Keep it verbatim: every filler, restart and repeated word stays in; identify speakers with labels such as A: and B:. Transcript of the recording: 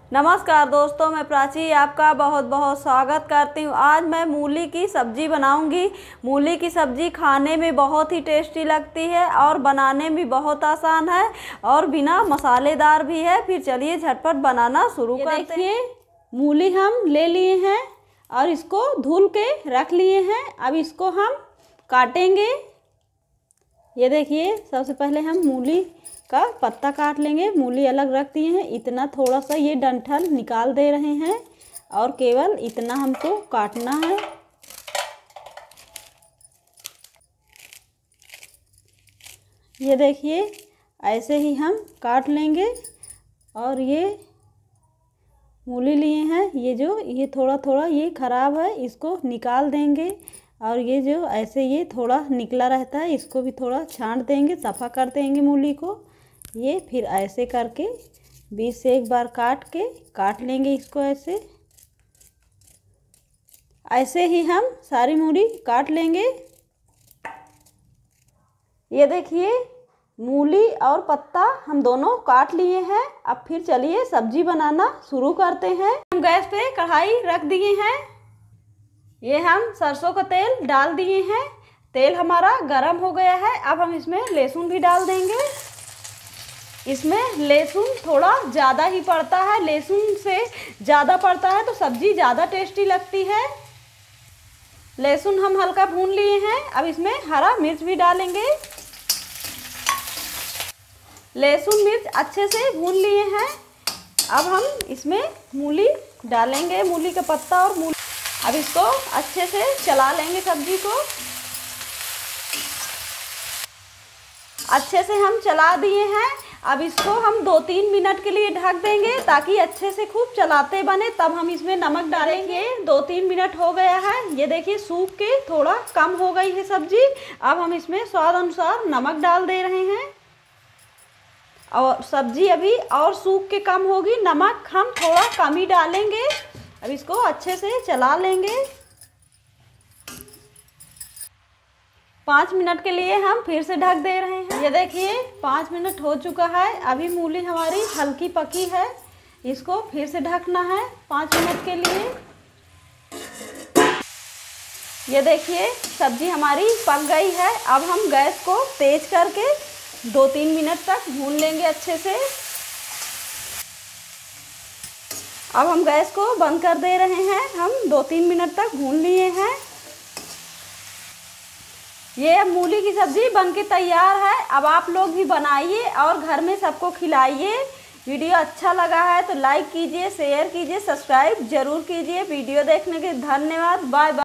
A: नमस्कार दोस्तों, मैं प्राची आपका बहुत बहुत स्वागत करती हूँ। आज मैं मूली की सब्ज़ी बनाऊंगी। मूली की सब्ज़ी खाने में बहुत ही टेस्टी लगती है और बनाने में बहुत आसान है और बिना मसालेदार भी है। फिर चलिए झटपट बनाना शुरू करते हैं। मूली हम ले लिए हैं और इसको धुल के रख लिए हैं। अब इसको हम काटेंगे। ये देखिए, सबसे पहले हम मूली का पत्ता काट लेंगे। मूली अलग रख दिए हैं। इतना थोड़ा सा ये डंठल निकाल दे रहे हैं और केवल इतना हमको काटना है। ये देखिए, ऐसे ही हम काट लेंगे। और ये मूली लिए हैं, ये जो ये थोड़ा थोड़ा ये ख़राब है, इसको निकाल देंगे। और ये जो ऐसे ये थोड़ा निकला रहता है, इसको भी थोड़ा छांट देंगे, सफ़ा कर देंगे मूली को। ये फिर ऐसे करके बीच से एक बार काट के काट लेंगे इसको। ऐसे ऐसे ही हम सारी मूली काट लेंगे। ये देखिए, मूली और पत्ता हम दोनों काट लिए हैं। अब फिर चलिए सब्जी बनाना शुरू करते हैं। हम गैस पे कढ़ाई रख दिए हैं। ये हम सरसों का तेल डाल दिए हैं। तेल हमारा गरम हो गया है। अब हम इसमें लहसुन भी डाल देंगे। इसमें लहसुन थोड़ा ज़्यादा ही पड़ता है। लहसुन से ज़्यादा पड़ता है तो सब्ज़ी ज़्यादा टेस्टी लगती है। लहसुन हम हल्का भून लिए हैं। अब इसमें हरा मिर्च भी डालेंगे। लहसुन मिर्च अच्छे से भून लिए हैं। अब हम इसमें मूली डालेंगे, मूली का पत्ता और मूली। अब इसको अच्छे से चला लेंगे। सब्जी को अच्छे से हम चला दिए हैं। अब इसको हम दो तीन मिनट के लिए ढक देंगे ताकि अच्छे से खूब चलाते बने। तब हम इसमें नमक डालेंगे। दो तीन मिनट हो गया है। ये देखिए, सूख के थोड़ा कम हो गई है सब्जी। अब हम इसमें स्वाद अनुसार नमक डाल दे रहे हैं। और सब्जी अभी और सूख के कम होगी। नमक हम थोड़ा कम ही डालेंगे। अब इसको अच्छे से चला लेंगे। पाँच मिनट के लिए हम फिर से ढक दे रहे हैं। ये देखिए, पाँच मिनट हो चुका है। अभी मूली हमारी हल्की पकी है। इसको फिर से ढकना है पाँच मिनट के लिए। ये देखिए, सब्जी हमारी पक गई है। अब हम गैस को तेज करके दो तीन मिनट तक भून लेंगे अच्छे से। अब हम गैस को बंद कर दे रहे हैं। हम दो तीन मिनट तक भून लिए हैं। ये अब मूली की सब्ज़ी बनके तैयार है। अब आप लोग भी बनाइए और घर में सबको खिलाइए। वीडियो अच्छा लगा है तो लाइक कीजिए, शेयर कीजिए, सब्सक्राइब जरूर कीजिए। वीडियो देखने के धन्यवाद। Bye bye.